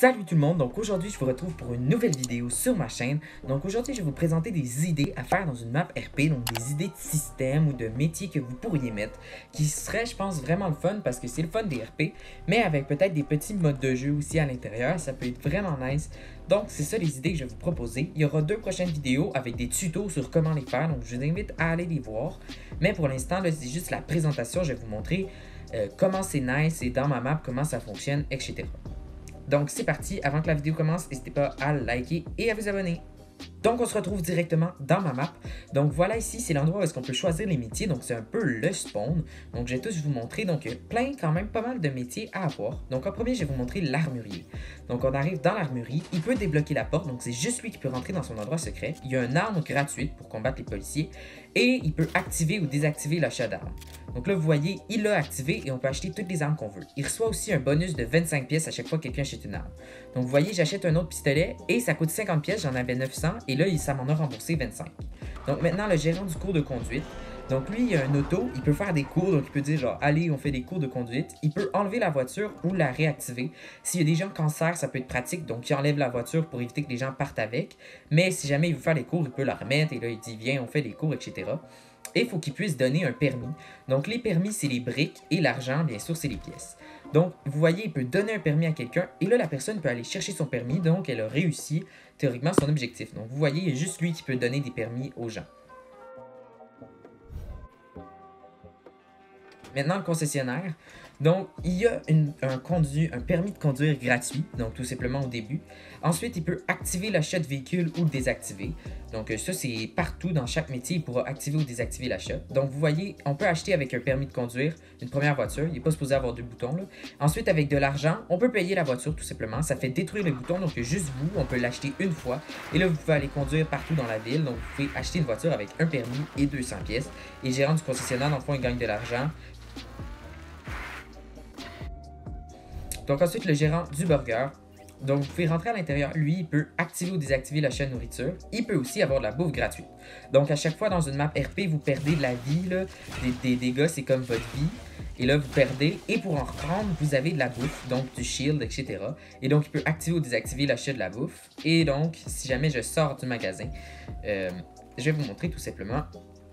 Salut tout le monde, donc aujourd'hui je vous retrouve pour une nouvelle vidéo sur ma chaîne. Donc aujourd'hui je vais vous présenter des idées à faire dans une map RP, donc des idées de système ou de métiers que vous pourriez mettre, qui seraient je pense vraiment le fun parce que c'est le fun des RP, mais avec peut-être des petits modes de jeu aussi à l'intérieur, ça peut être vraiment nice. Donc c'est ça les idées que je vais vous proposer. Il y aura deux prochaines vidéos avec des tutos sur comment les faire, donc je vous invite à aller les voir. Mais pour l'instant c'est juste la présentation, je vais vous montrer comment c'est nice et dans ma map comment ça fonctionne, etc. Donc c'est parti, avant que la vidéo commence, n'hésitez pas à liker et à vous abonner. Donc on se retrouve directement dans ma map. Donc voilà ici, c'est l'endroit où est-ce qu'on peut choisir les métiers. Donc c'est un peu le spawn. Donc je vais tous vous montrer. Donc il y a plein, quand même pas mal de métiers à avoir. Donc en premier, je vais vous montrer l'armurier. Donc on arrive dans l'armurerie. Il peut débloquer la porte. Donc c'est juste lui qui peut rentrer dans son endroit secret. Il y a une arme gratuite pour combattre les policiers. Et il peut activer ou désactiver l'achat d'armes. Donc là, vous voyez, il l'a activé et on peut acheter toutes les armes qu'on veut. Il reçoit aussi un bonus de 25 pièces à chaque fois que quelqu'un achète une arme. Donc vous voyez, j'achète un autre pistolet et ça coûte 50 pièces, j'en avais 900 et là, ça m'en a remboursé 25. Donc maintenant, le gérant du cours de conduite. Donc lui, il a un auto, il peut faire des cours, donc il peut dire genre, allez, on fait des cours de conduite. Il peut enlever la voiture ou la réactiver. S'il y a des gens cancer, ça peut être pratique, donc il enlève la voiture pour éviter que les gens partent avec. Mais si jamais il veut faire les cours, il peut la remettre et là, il dit, viens, on fait des cours, etc. Et il faut qu'il puisse donner un permis. Donc les permis, c'est les briques et l'argent, bien sûr, c'est les pièces. Donc, vous voyez, il peut donner un permis à quelqu'un et là, la personne peut aller chercher son permis, donc elle a réussi théoriquement son objectif. Donc, vous voyez, il y a juste lui qui peut donner des permis aux gens. Maintenant, le concessionnaire. Donc, il y a un permis de conduire gratuit, donc tout simplement au début. Ensuite, il peut activer l'achat de véhicule ou le désactiver. Donc, ça, c'est partout dans chaque métier, il pourra activer ou désactiver l'achat. Donc, vous voyez, on peut acheter avec un permis de conduire une première voiture. Il n'est pas supposé avoir deux boutons, là. Ensuite, avec de l'argent, on peut payer la voiture tout simplement. Ça fait détruire le bouton, donc juste vous, on peut l'acheter une fois. Et là, vous pouvez aller conduire partout dans la ville. Donc, vous pouvez acheter une voiture avec un permis et 200 pièces. Et le gérant du concessionnaire, dans le fond, il gagne de l'argent. Donc ensuite, le gérant du burger. Donc vous pouvez rentrer à l'intérieur, lui, il peut activer ou désactiver l'achat de nourriture. Il peut aussi avoir de la bouffe gratuite. Donc à chaque fois dans une map RP, vous perdez de la vie, là, des dégâts, c'est comme votre vie. Et là, vous perdez. Et pour en reprendre, vous avez de la bouffe, donc du shield, etc. Et donc, il peut activer ou désactiver l'achat de la bouffe. Et donc, si jamais je sors du magasin, je vais vous montrer tout simplement.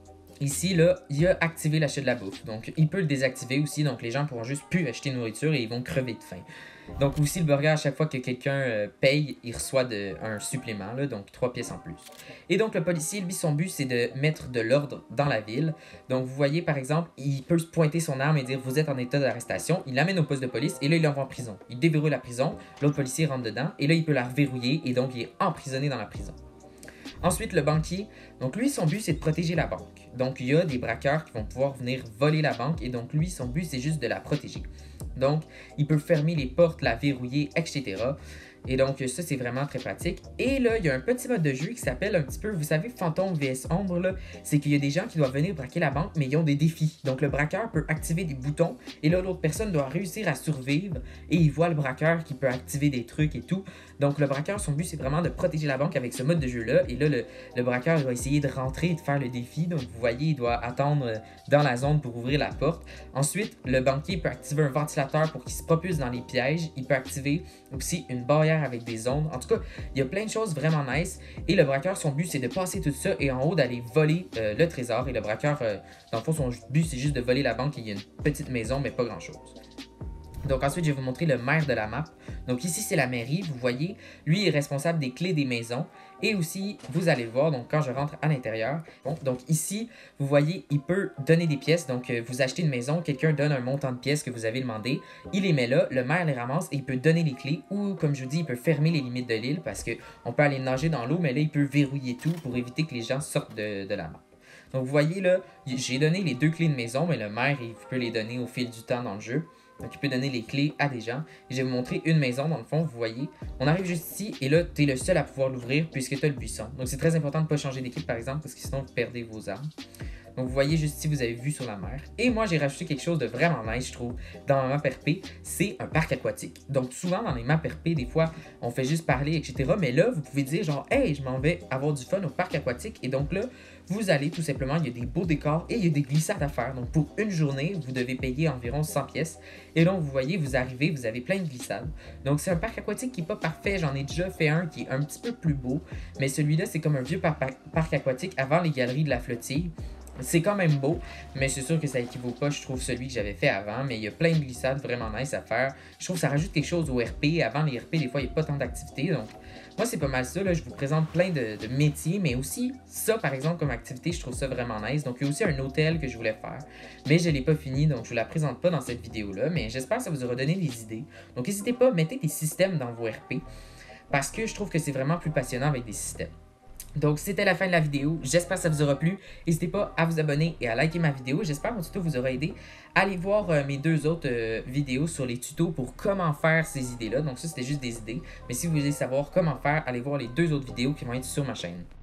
Ici, là, il a activé l'achat de la bouffe. Donc, il peut le désactiver aussi. Donc, les gens pourront juste plus acheter de nourriture et ils vont crever de faim. Donc, aussi, le burger, à chaque fois que quelqu'un paye, il reçoit un supplément, là, donc 3 pièces en plus. Et donc, le policier, lui, son but, c'est de mettre de l'ordre dans la ville. Donc, vous voyez, par exemple, il peut se pointer son arme et dire « Vous êtes en état d'arrestation ». Il l'amène au poste de police et là, il l'envoie en prison. Il déverrouille la prison, l'autre policier rentre dedans et là, il peut la reverrouiller et donc, il est emprisonné dans la prison. Ensuite, le banquier. Donc, lui, son but, c'est de protéger la banque. Donc, il y a des braqueurs qui vont pouvoir venir voler la banque et donc, lui, son but, c'est juste de la protéger. Donc, il peut fermer les portes, la verrouiller, etc. Et donc, ça, c'est vraiment très pratique. Et là, il y a un petit mode de jeu qui s'appelle un petit peu, vous savez, fantôme vs ombre, là. C'est qu'il y a des gens qui doivent venir braquer la banque, mais ils ont des défis. Donc, le braqueur peut activer des boutons. Et là, l'autre personne doit réussir à survivre. Et il voit le braqueur qui peut activer des trucs et tout. Donc, le braqueur, son but, c'est vraiment de protéger la banque avec ce mode de jeu-là. Et là, le braqueur doit essayer de rentrer et de faire le défi. Donc, vous voyez, il doit attendre dans la zone pour ouvrir la porte. Ensuite, le banquier peut activer un ventilateur pour qu'il se propulse dans les pièges. Il peut activer aussi une barrière avec des ondes. En tout cas, il y a plein de choses vraiment nice. Et le braqueur, son but, c'est de passer tout ça et en haut d'aller voler le trésor. Et le braqueur, dans le fond, son but, c'est juste de voler la banque. Et il y a une petite maison, mais pas grand-chose. Donc ensuite, je vais vous montrer le maire de la map. Donc ici, c'est la mairie, vous voyez. Lui est responsable des clés des maisons. Et aussi, vous allez le voir, donc quand je rentre à l'intérieur. Bon, donc ici, vous voyez, il peut donner des pièces. Donc vous achetez une maison, quelqu'un donne un montant de pièces que vous avez demandé. Il les met là, le maire les ramasse et il peut donner les clés. Ou comme je vous dis, il peut fermer les limites de l'île parce qu'on peut aller nager dans l'eau. Mais là, il peut verrouiller tout pour éviter que les gens sortent de la map. Donc vous voyez là, j'ai donné les 2 clés de maison, mais le maire, il peut les donner au fil du temps dans le jeu. Donc, il peut donner les clés à des gens. Et je vais vous montrer une maison, dans le fond, vous voyez. On arrive juste ici, et là, tu es le seul à pouvoir l'ouvrir puisque tu as le buisson. Donc, c'est très important de ne pas changer d'équipe, par exemple, parce que sinon, vous perdez vos armes. Donc vous voyez juste ici, vous avez vue sur la mer. Et moi, j'ai rajouté quelque chose de vraiment nice, je trouve, dans ma map RP, c'est un parc aquatique. Donc souvent, dans les maps RP, des fois, on fait juste parler, etc. Mais là, vous pouvez dire genre, hey, je m'en vais avoir du fun au parc aquatique. Et donc là, vous allez tout simplement, il y a des beaux décors et il y a des glissades à faire. Donc pour une journée, vous devez payer environ 100 pièces. Et donc vous voyez, vous arrivez, vous avez plein de glissades. Donc c'est un parc aquatique qui n'est pas parfait. J'en ai déjà fait un qui est un petit peu plus beau. Mais celui-là, c'est comme un vieux parc aquatique avant les galeries de la flottille. C'est quand même beau, mais c'est sûr que ça équivaut pas, je trouve, celui que j'avais fait avant. Mais il y a plein de glissades vraiment nice à faire. Je trouve que ça rajoute quelque chose au RP. Avant les RP, des fois, il n'y a pas tant d'activités. Donc, moi, c'est pas mal ça. Là. Je vous présente plein de métiers, mais aussi ça, par exemple, comme activité, je trouve ça vraiment nice. Donc, il y a aussi un hôtel que je voulais faire, mais je ne l'ai pas fini, donc je vous la présente pas dans cette vidéo-là. Mais j'espère que ça vous aura donné des idées. Donc, n'hésitez pas, mettez des systèmes dans vos RP, parce que je trouve que c'est vraiment plus passionnant avec des systèmes. Donc, c'était la fin de la vidéo. J'espère que ça vous aura plu. N'hésitez pas à vous abonner et à liker ma vidéo. J'espère que mon tuto vous aura aidé. Allez voir mes deux autres vidéos sur les tutos pour comment faire ces idées-là. Donc, ça, c'était juste des idées. Mais si vous voulez savoir comment faire, allez voir les deux autres vidéos qui vont être sur ma chaîne.